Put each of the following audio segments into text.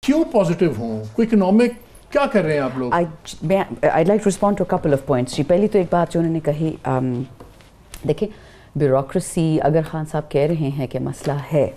کیوں پازیٹیو ہوں؟ کوئی اکنامک کیا کر رہے ہیں آپ لوگ؟ I'd like to respond to a couple of points. جی پہلی تو ایک بات جو انہوں نے کہی، دیکھیں بیوروکریسی اگر خان صاحب کہہ رہے ہیں کہ مسئلہ ہے،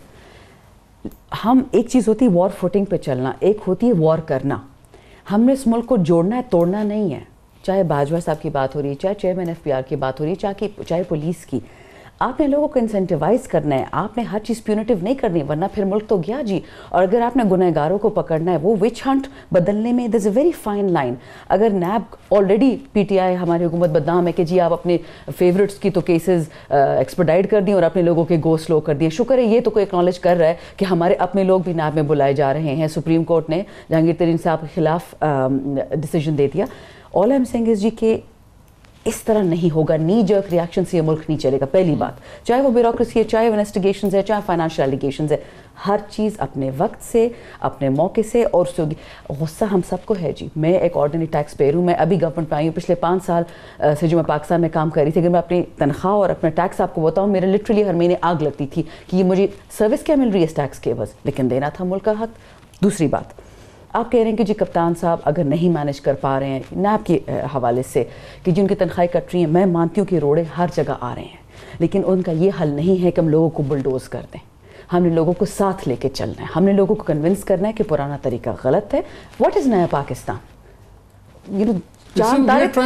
ہم ایک چیز ہوتی ہے وار فوٹنگ پہ چلنا، ایک ہوتی ہے وار کرنا. ہم نے اس ملک کو جوڑنا ہے، توڑنا نہیں ہے. چاہے باجوہ صاحب کی بات ہو رہی ہے، چاہے چیئرمین ایف پی آر کی بات ہو رہی ہے، چاہے پولیس کی. آپ نے لوگوں کو انسینٹیوائز کرنا ہے، آپ نے ہر چیز پیونیٹیو نہیں کرنی، ورنہ پھر ملک تو گیا جی. اور اگر آپ نے گنہگاروں کو پکڑنا ہے، وہ وچ ہنٹ بدلنے میں there's a very fine line. اگر NAB already P T I ہماری حکومت بدنام ہے کہ جی آپ اپنے فیوریٹس کی تو کیسز ایکسپیڈائٹ کر دیں اور اپنے لوگوں کے گو سلو کر دیں. شکر ہے یہ تو کوئی اکنالج کر رہا ہے کہ ہمارے اپنے لوگ بھی نیب میں بلائے جا رہے ہیں. سپریم کورٹ نے جہانگیر ترین صاحب کے خلاف ڈیسیجن دے دیا. All I'm saying is جی کہ اس طرح نہیں ہوگا، نی جرک ریاکشن سے یہ ملک نہیں چلے گا. پہلی بات، چاہے وہ بیوروکریسی ہے، چاہے انویسٹیگیشنز ہے، چاہے فائنانشیل ایلیگیشنز ہے، ہر چیز اپنے وقت سے، اپنے موقع سے. اور غصہ ہم سب کو ہے جی. میں ایک آرڈنری ٹیکس پیئر ہوں، میں ابھی گورنمنٹ میں آئی ہوں. پچھلے 5 سال سے جو میں پاکستان میں کام کر رہی تھی، اگر میں اپنی تنخواہ اور اپنا ٹیکس آپ کو بتاؤں، میرے لٹرلی ہر مہینے آگ لگتی تھی کہ یہ مجھے سروس کیا مل رہی ہے اس ٹیکس کے عوض، لیکن دینا تھا ملک کا حق. دوسری بات، آپ کہہ رہے ہیں کہ جی کپتان صاحب اگر نہیں مینج کر پا رہے ہیں نیب کے حوالے سے کہ جن کی تنخواہیں کٹ رہی ہیں، میں مانتی ہوں کہ روڑے ہر جگہ آ رہے ہیں، لیکن ان کا یہ حل نہیں ہے کہ ہم لوگوں کو بلڈوز کر دیں. ہم نے لوگوں کو ساتھ لے کے چلنا ہے، ہم نے لوگوں کو کنونس کرنا ہے کہ پرانا طریقہ غلط ہے. واٹ از نیا پاکستان؟ چاند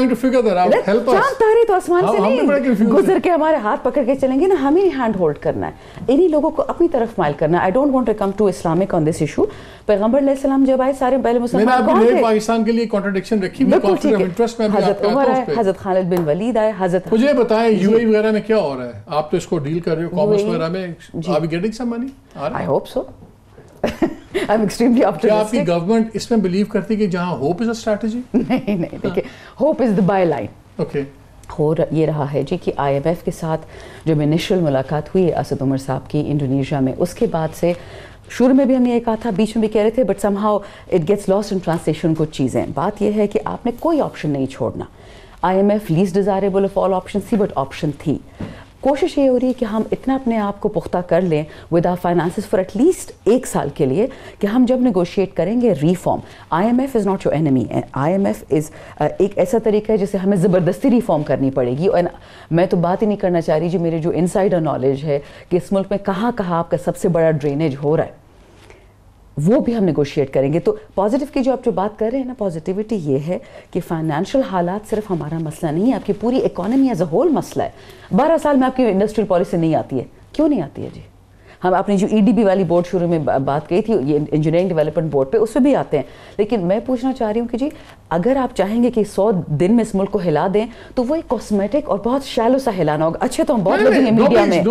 تارے تو آسمان سے نہیں گزر کے ہمارے ہاتھ پکڑ کے چلیں گے نا، ہمیں ہینڈ ہولڈ کرنا ہے، انہی لوگوں کو اپنی طرف مائل کرنا ہے. I don't want to come to Islamic on this issue. پیغمبر علیہ السلام جب آئے سارے پہلے مسلمان کون تھے؟ پاکستان کے لیے کنٹرڈکشن رکھی ہوئی، کانفلکٹ آف انٹرسٹ میں بھی حضرت عمر آئے، حضرت خالد بن ولید آئے، حضرت. مجھے بتائیں یو اے وغیرہ میں کیا ہو رہا ہے؟ آپ تو اس کو ڈیل کر رہے ہو کامرس وغیرہ میں، آپ getting some money? I hope so. I'm extremely optimistic. کیا آپ کی گورنمنٹ اس میں بلیو کرتی ہے کہ جہاں ہوپ از اے اسٹریٹجی؟ نہیں دیکھیں، hope is the by line. Okay. ہو یہ رہا ہے جی کہ آئی ایم ایف کے ساتھ جب انیشل ملاقات ہوئی اسد عمر صاحب کی انڈونیشیا میں، اس کے بعد سے شروع میں بھی ہم نے یہ کہا تھا، بیچ میں بھی کہہ رہے تھے، but somehow it gets lost in translation کچھ چیزیں. بات یہ ہے کہ آپ نے کوئی آپشن نہیں چھوڑنا. I M F least desirable of all option تھی، بٹ آپشن تھی. کوشش یہ ہو رہی ہے کہ ہم اتنا اپنے آپ کو پختہ کر لیں with our finances for at least 1 سال کے لیے کہ ہم جب نیگوشیٹ کریں گے reform, I M F is not your enemy. I M F is ایک ایسا طریقہ ہے جسے ہمیں زبردستی ریفارم کرنی پڑے گی. اور میں تو بات ہی نہیں کرنا چاہ رہی جی، میرے جو انسائڈر نالج ہے کہ اس ملک میں کہاں کہاں آپ کا سب سے بڑا ڈرینیج ہو رہا ہے، وہ بھی ہم نیگوشیٹ کریں گے. تو پازیٹیو کی جو آپ جو بات کر رہے ہیں نا، پازیٹیوٹی یہ ہے کہ فائنینشیل حالات صرف ہمارا مسئلہ نہیں ہے، آپ کی پوری اکانومی ایز اے ہول مسئلہ ہے. 12 سال میں آپ کی انڈسٹریل پالیسی نہیں آتی ہے. کیوں نہیں آتی ہے جی؟ ہم اپنی جو ای ڈی بی والی بورڈ شروع میں بات کہی تھی، یہ انجینئرنگ ڈیولپمنٹ بورڈ پہ، اس پہ بھی آتے ہیں. لیکن میں پوچھنا چاہ رہی ہوں کہ جی اگر آپ چاہیں گے کہ 100 دن میں اس ملک کو ہلا دیں تو وہ ایک کاسمیٹک اور بہت شیلو سا ہلانا ہوگا. اچھے تو ہم بہت لگیں گے میڈیا میں،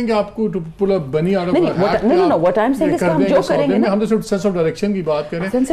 واٹ آئی ایم سیئنگ ہم جو کریں گے نا، ہم تو صرف سینس آف ڈائریکشن کی بات کریں.